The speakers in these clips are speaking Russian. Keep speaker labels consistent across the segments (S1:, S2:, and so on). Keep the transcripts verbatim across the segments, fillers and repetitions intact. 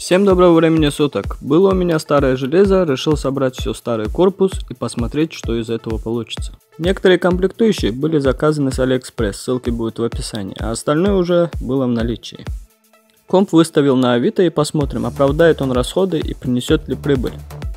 S1: Всем доброго времени суток. Было у меня старое железо, решил собрать все старый корпус и посмотреть, что из этого получится. Некоторые комплектующие были заказаны с Алиэкспресс, ссылки будут в описании, а остальное уже было в наличии. Комп выставил на Авито и посмотрим, оправдает он расходы и принесет ли прибыль.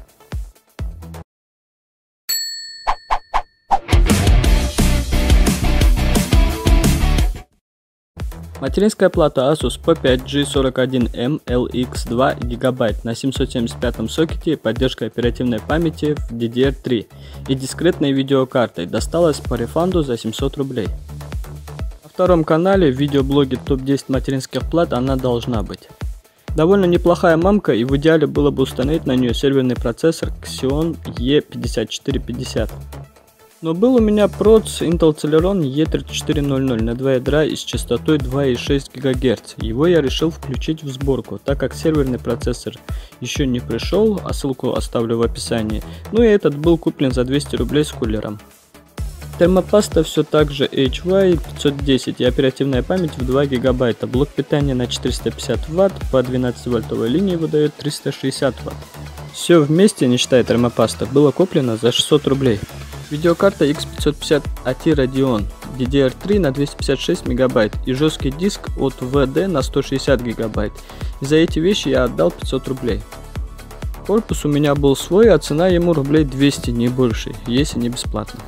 S1: Материнская плата Asus пи пять джи сорок один эм эл икс два гигабайт на семьсот семьдесят пятом сокете, поддержка оперативной памяти в ди ди ар три и дискретной видеокартой досталась по рефанду за семьсот рублей. На втором канале в видеоблоге топ десять материнских плат она должна быть. Довольно неплохая мамка, и в идеале было бы установить на нее серверный процессор Xeon и пятьдесят четыре пятьдесят. Но был у меня проц Intel Celeron и тридцать четыре ноль ноль на два ядра и с частотой два и шесть гигагерц. Его я решил включить в сборку, так как серверный процессор еще не пришел, а ссылку оставлю в описании. Ну и этот был куплен за двести рублей с кулером. Термопаста все так же эйч вай пятьсот десять и оперативная память в два гигабайта. Блок питания на четыреста пятьдесят ватт по двенадцативольтовой линии выдает триста шестьдесят ватт. Все вместе, не считая термопаста, было куплено за шестьсот рублей. Видеокарта икс пятьсот пятьдесят эй ти Radeon, ди ди ар три на двести пятьдесят шесть мегабайт и жесткий диск от ви ди на сто шестьдесят гигабайт. И за эти вещи я отдал пятьсот рублей. Корпус у меня был свой, а цена ему рублей двести, не больше, если не бесплатно.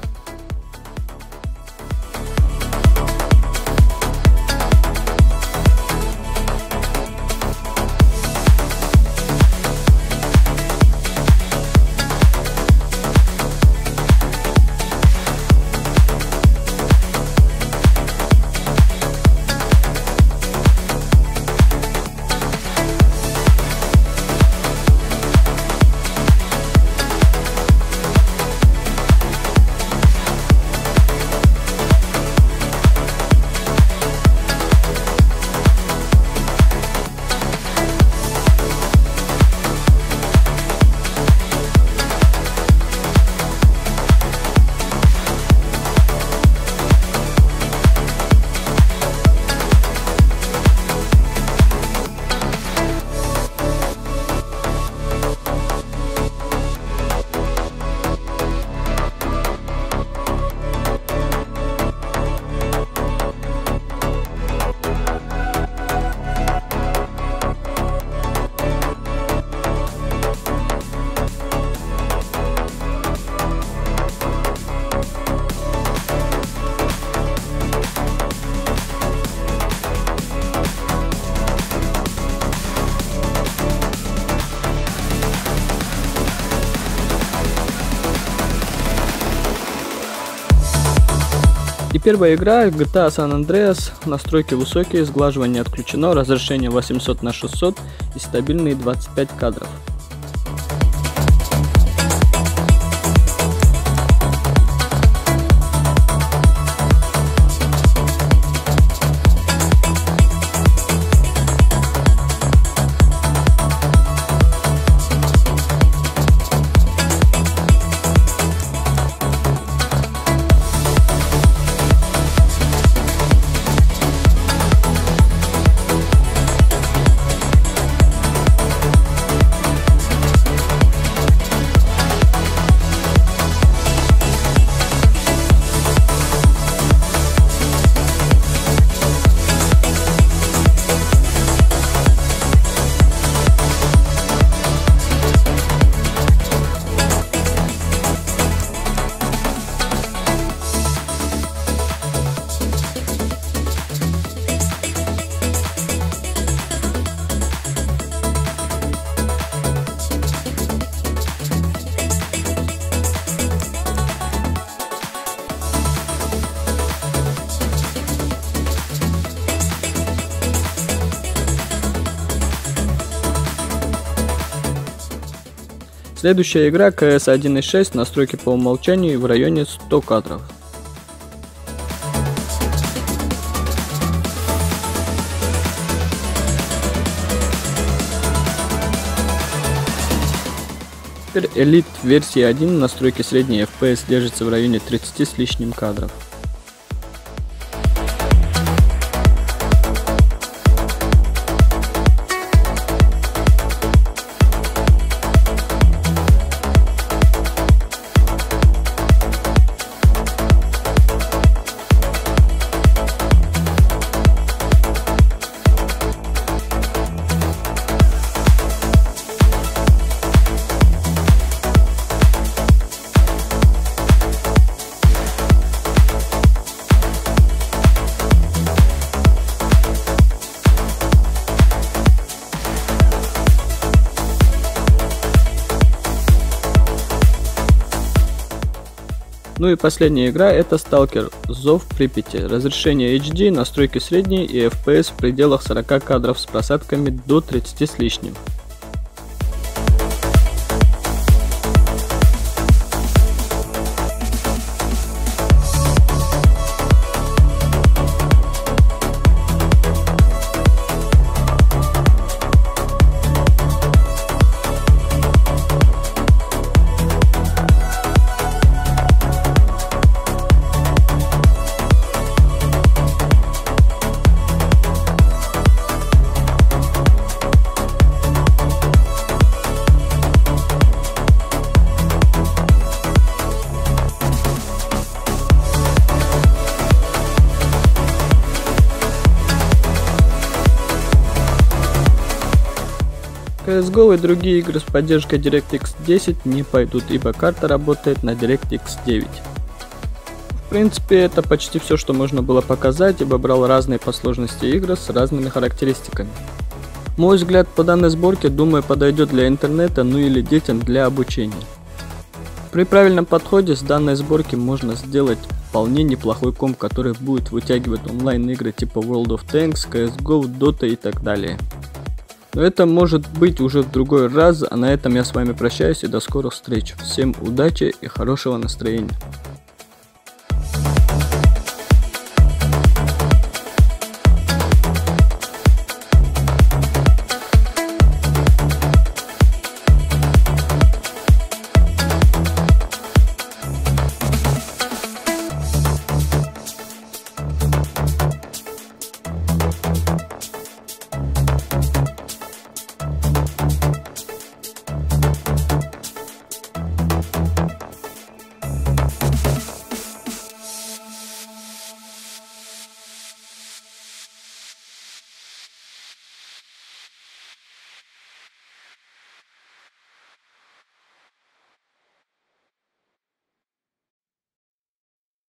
S1: И первая игра джи ти эй San Andreas, настройки высокие, сглаживание отключено, разрешение восемьсот на шестьсот и стабильные двадцать пять кадров. Следующая игра си эс один и шесть, настройки по умолчанию в районе ста кадров. Теперь Elite версии один, настройки средней эф пи эс держится в районе тридцати с лишним кадров. Ну и последняя игра — это Stalker Зов Припяти. Разрешение эйч ди, настройки средние и эф пи эс в пределах сорока кадров с просадками до тридцати с лишним. си эс го и другие игры с поддержкой DirectX десять не пойдут, ибо карта работает на DirectX девять. В принципе, это почти все, что можно было показать, ибо брал разные по сложности игры с разными характеристиками. Мой взгляд по данной сборке, думаю, подойдет для интернета, ну или детям для обучения. При правильном подходе с данной сборки можно сделать вполне неплохой комп, который будет вытягивать онлайн игры типа World of Tanks, си эс го, Dota и так далее. Но это может быть уже в другой раз, а на этом я с вами прощаюсь и до скорых встреч. Всем удачи и хорошего настроения.